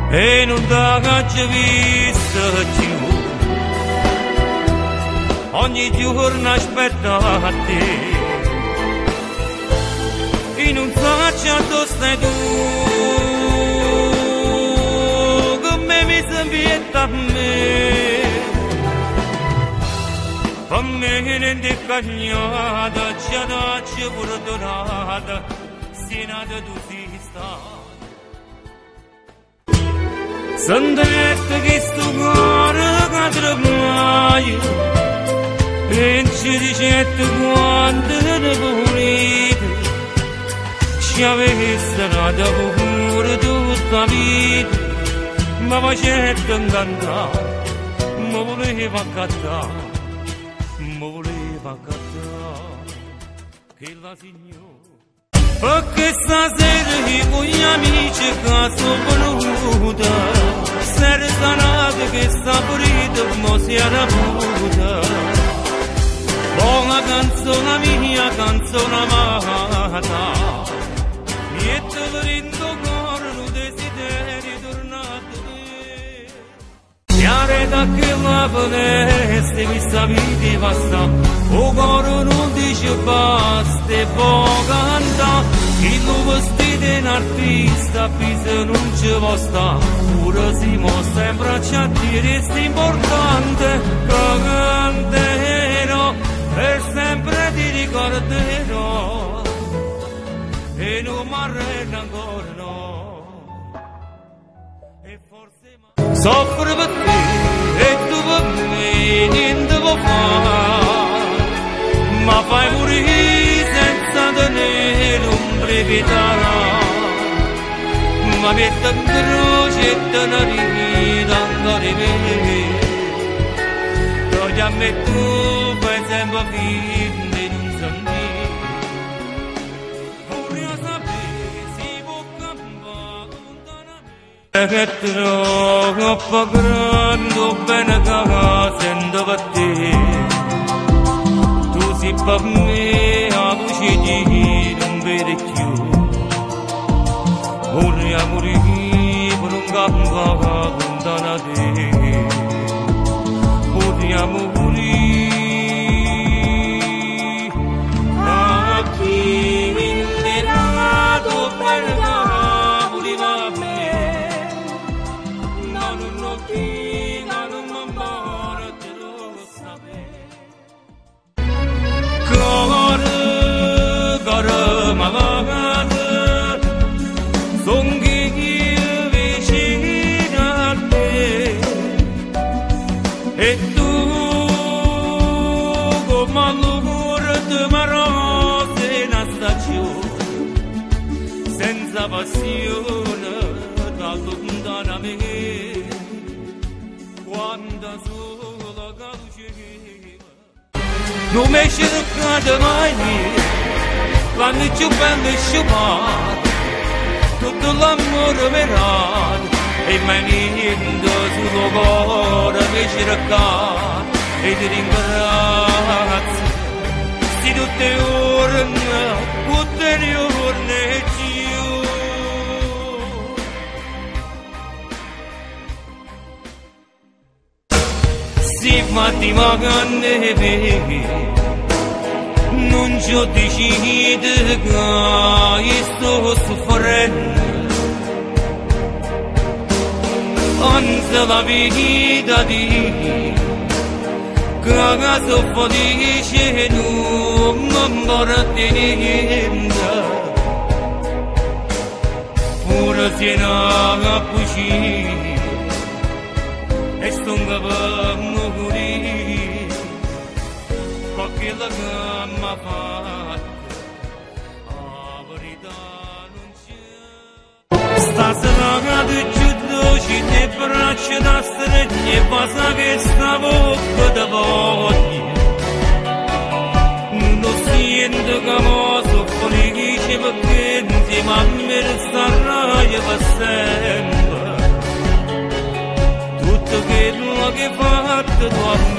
e non t'ho visto più. Ogni giorno aspetto a te e non so dove stai tu, come mi sembra a me. Per me non ti cagnata, c'è da c'è pure donata, se nata tu si sta. Sentite che sto cuore cadrà mai, e ci dicete quando ne volete, ci avesse nata pure tutta la vita, ma facete incantare, mi voleva accattare. Mi voleva accattare che la signora, perché stasera i tuoi amici che sono venuti, se restanate che sta pulita mo si era avuta. Buona canzone mia, canzone amata, e te verindo cuore un desiderio tornato te. Chiare da che la veneste mi sta vita basta, o cuore non dice basta e può cantare. Chi lo vestito in artista, pisa non ci può stare, pure si mostra sempre a dire sta importante, che canterò, per sempre ti ricorderò, e non mi arrendo ancora no. E forse soffro per te e tu per me, niente può fare, ma fai morire senza tenere un brevità. Ma mette in croce e te ne rida ancora me, togli a me tu fai sempre finta e non senti. Voglio sapere si può campare lontanamente, che troppo grande bene che sento per te. Tu sei per me a luce di non vedi più. Voglio morire per un campo lontano da te. Voglio morire a chi mi innamorato per la voleva a me. Ma non ho chi, ma non mi muore, te lo sapere. Cuore, ma va. E tu come l'amore di marose in una stagione, senza passione da lontano a me, quando sola caduceva. Non mi cercate mai, quando più bello è sciupato, tutto l'amore verato. E mi niente sul cuore mi cerca e ti ringrazio, se tutte le giorni più. Se fatti magari non ci ho deciso che sto soffrendo, anzi la vita di che soffro dice non mi porti niente, pure se non appucci e sto per morire, perché la gamma fatta la verità non c'è. Stasera che ci te braccia da stregni e basta che sta bocca da voglia. Non sento che mo soffrice perché insieme a me resterai per sempre. Tutto quello che hai fatto tu a me